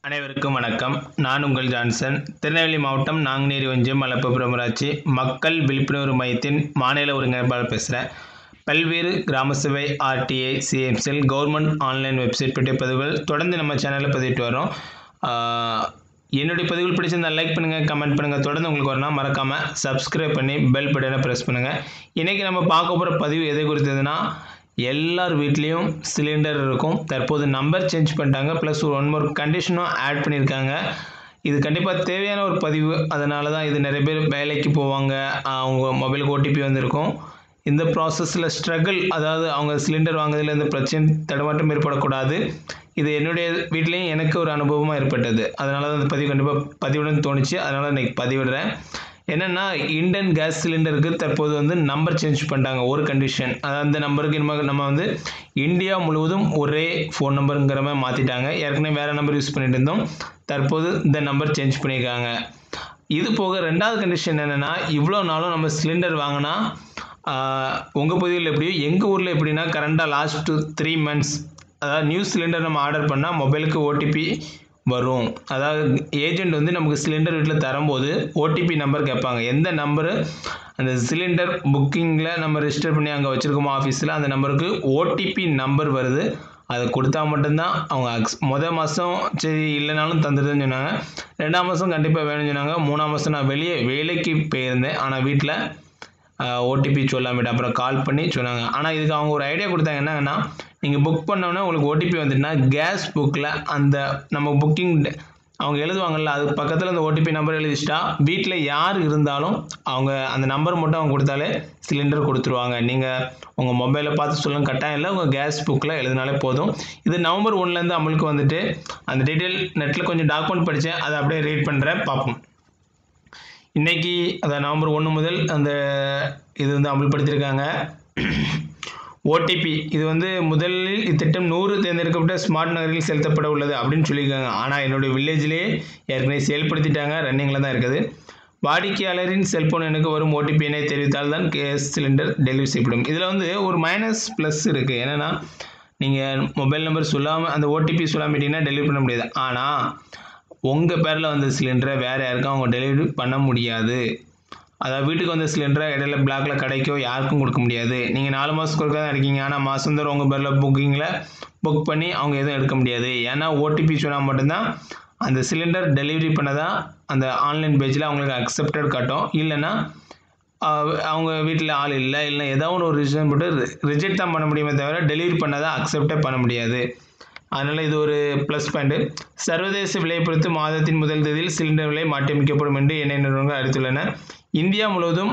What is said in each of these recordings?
அனைவருக்கும் வணக்கம். நான் உங்கள் ஜான்சன். திருநெல்வேலி மாவட்டம் நாங்குநேரி ஒன்றியம் மலப்புபுரம் ஊராட்சி மக்கள் விழிப்புணர்வு மையத்தின் மாநில ஒருங்கிணைப்பாளர் பேசுகிறேன். பல்வேறு கிராம சபை, RTI, CM cell, government online website பற்றிய பதிவுகள் தொடர்ந்து நம்ம சேனலில் பதிவிட்டு வரோம். என்னுடைய பதிவுகள் பிடிச்சிருந்தால் லைக் பண்ணுங்கள், கமெண்ட் பண்ணுங்கள். தொடர்ந்து உங்களுக்கு வரணும் மறக்காமல் சப்ஸ்கிரைப் பண்ணி பெல் பட்டனை ப்ரெஸ் பண்ணுங்கள். இன்றைக்கி நம்ம பார்க்க போகிற பதிவு எதை குறித்ததுன்னா, எல்லார் வீட்லேயும் சிலிண்டர் இருக்கும். தற்போது நம்பர் சேஞ்ச் பண்ணிட்டாங்க, ப்ளஸ் ஒன் மோர் கண்டிஷனும் ஆட் பண்ணியிருக்காங்க. இது கண்டிப்பாக தேவையான ஒரு பதிவு. அதனால தான் இது நிறைய பேர் வேலைக்கு போவாங்க, அவங்க மொபைலுக்கு ஓடிபி வந்திருக்கும். இந்த ப்ராசஸில் ஸ்ட்ரகிள், அதாவது அவங்க சிலிண்டர் வாங்குறதுல இந்த பிரச்சனை தடுமாற்றம் ஏற்படக்கூடாது. இது என்னுடைய வீட்லேயும் எனக்கு ஒரு அனுபவமாக ஏற்பட்டது. அதனால தான் இந்த பதிவு கண்டிப்பாக பதிவிடணும்னு தோணுச்சு. அதனால் இன்றைக்கி பதிவிடுறேன். என்னென்னா, இண்டேன் கேஸ் சிலிண்டருக்கு தற்போது நம்பர் சேஞ்ச் பண்ணிட்டாங்க. ஒரு கண்டிஷன், அந்த நம்பருக்கு நம்ம இந்தியா முழுவதும் ஒரே ஃபோன் நம்பருங்கிற மாதிரி மாற்றிட்டாங்க. ஏற்கனவே வேறு நம்பர் யூஸ் பண்ணிட்டு இருந்தோம், தற்போது இந்த நம்பர் சேஞ்ச் பண்ணியிருக்காங்க. இது போக ரெண்டாவது கண்டிஷன் என்னென்னா, இவ்வளோ நாளும் நம்ம சிலிண்டர் வாங்கினா உங்கள் பகுதியில் எப்படியோ எங்கள் ஊரில் எப்படின்னா, கரண்டாக லாஸ்ட் 3 months அதாவது நியூ சிலிண்டர் நம்ம ஆர்டர் பண்ணால் மொபைலுக்கு ஓடிபி வரும். அதாவது ஏஜென்ட் நமக்கு சிலிண்டர் வீட்டில் தரும்போது ஓடிபி நம்பர் கேட்பாங்க. எந்த நம்பரு அந்த சிலிண்டர் புக்கிங்கில் நம்ம ரெஜிஸ்டர் பண்ணி அங்கே வச்சுருக்கோமோ ஆஃபீஸில், அந்த நம்பருக்கு ஓடிபி நம்பர் வருது. அதை கொடுத்தா மட்டும்தான் அவங்க மாதம் சரி இல்லைனாலும் தந்துடுதுன்னு சொன்னாங்க. 2ஆம் மாதம் கண்டிப்பாக வேணும்னு சொன்னாங்க. 3ஆம் மாதம் நான் வேலைக்கு போயிருந்தேன், ஆனால் வீட்டில் ஓடிபி சொல்லாமட்டு அப்புறம் கால் பண்ணி சொன்னாங்க. ஆனால் இதுக்கு அவங்க ஒரு ஐடியா கொடுத்தாங்க. என்னங்கன்னா, நீங்கள் புக் பண்ணோன்னே உங்களுக்கு ஓடிபி வந்துட்டுனா கேஸ் புக்கில் அந்த நம்ம புக்கிங் அவங்க எழுதுவாங்கள்ல, அது பக்கத்தில் அந்த ஓடிபி நம்பர் எழுதிச்சிட்டா வீட்டில் யார் இருந்தாலும் அவங்க அந்த நம்பர் மட்டும் அவங்க கொடுத்தாலே சிலிண்டர் கொடுத்துருவாங்க. நீங்கள் உங்கள் மொபைலில் பார்த்து சொல்லணும் கட்டாயம் இல்லை, உங்கள் கேஸ் புக்கில் எழுதினாலே போதும். இது நவம்பர் 1 அமலுக்கு அந்த டீட்டெயில் நெட்டில் கொஞ்சம் டாக்குமெண்ட் படித்தேன், அதை அப்படியே ரீட் பண்ணுறேன், பார்ப்போம். இன்றைக்கி அதாவது நவம்பர் 1 முதல் இது அமல்படுத்தியிருக்காங்க. ஓடிபி இது முதலில் இத்திட்டம் 100 தேர்ந்தெடுக்கப்பட்ட ஸ்மார்ட் நகரில் செலுத்தப்பட உள்ளது அப்படின்னு சொல்லியிருக்காங்க. ஆனால் என்னுடைய வில்லேஜ்லேயே ஏற்கனவே செயல்படுத்திட்டாங்க, ரன்னிங்கில் தான் இருக்குது. வாடிக்கையாளரின் செல்போன் எனக்கு வரும் ஓடிபியினை தெரிவித்தால் தான் கேஸ் சிலிண்டர் டெலிவரி செய்யப்படும். இதில் ஒரு மைனஸ் ப்ளஸ் இருக்குது. என்னென்னா, நீங்கள் மொபைல் நம்பர் சொல்லாமல் அந்த ஓடிபி சொல்லாமட்டிங்கன்னா டெலிவரி பண்ண முடியாது. ஆனால் உங்கள் பேரில் சிலிண்டரை வேறு யாருக்கும் அவங்க டெலிவரி பண்ண முடியாது. அதாவது வீட்டுக்கு சிலிண்டரை இடையில பிளாக்ல கடைக்கோ யாருக்கும் கொடுக்க முடியாது. நீங்கள் 4 மாதத்துக்கு ஒருக்கா தான் இருக்கீங்க, ஆனால் மாதம் தோறும் உங்கள் பேரில் புக் பண்ணி அவங்க எதுவும் எடுக்க முடியாது. ஏன்னா ஓடிபி சொன்னால் மட்டும்தான் அந்த சிலிண்டர் டெலிவரி பண்ணதான் அந்த ஆன்லைன் பேஜில் அவங்களுக்கு அக்செப்டட் காட்டும். இல்லைன்னா அவங்க வீட்டில் ஆள் இல்லை ஏதாவது ஒரு ரீசன் போட்டு ரிஜெக்ட் தான் பண்ண முடியுமே தவிர டெலிவரி பண்ணதான் அக்செப்டே பண்ண முடியாது. அதனால் இது ஒரு ப்ளஸ் பாயிண்ட்டு. சர்வதேச விலையை பொறுத்து மாதத்தின் முதல் தேதியில் சிலிண்டர் விலை மாற்றியமைக்கப்படும் என்று எண்ணெய் நிறுவனங்கள் அறிவித்துள்ளன. இந்தியா முழுவதும்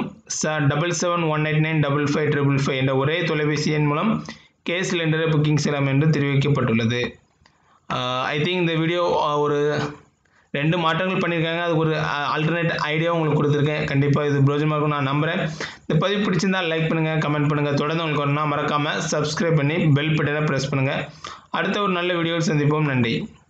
7718955555 என்ற ஒரே தொலைபேசி எண் மூலம் கேஸ் சிலிண்டரை புக்கிங் செய்யலாம் என்று தெரிவிக்கப்பட்டுள்ளது. ஐ திங்க் இந்த வீடியோ ஒரு 2 மாற்றங்கள் பண்ணியிருக்காங்க. அதுக்கு ஒரு ஆல்டர்னேட் ஐடியா உங்களுக்கு கொடுத்துருக்கேன். கண்டிப்பாக இது பிரோஜனமாக இருக்கும் நான் நம்புகிறேன். இந்த பதிவு பிடிச்சிருந்தால் லைக் பண்ணுங்கள், கமெண்ட் பண்ணுங்கள். தொடர்ந்து உங்களுக்கு வரணும்னா மறக்காமல் சப்ஸ்கிரைப் பண்ணி பெல் பட்டனை ப்ரெஸ் பண்ணுங்கள். அடுத்த ஒரு நல்ல வீடியோவில் சந்திப்போம். நன்றி.